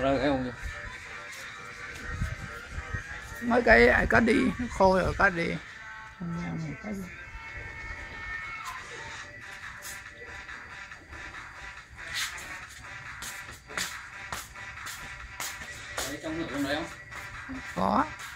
rơi cái không? Mấy cái ai cắt đi, khô rồi cắt đi. Đấy, trong hộp trong đấy không? Có.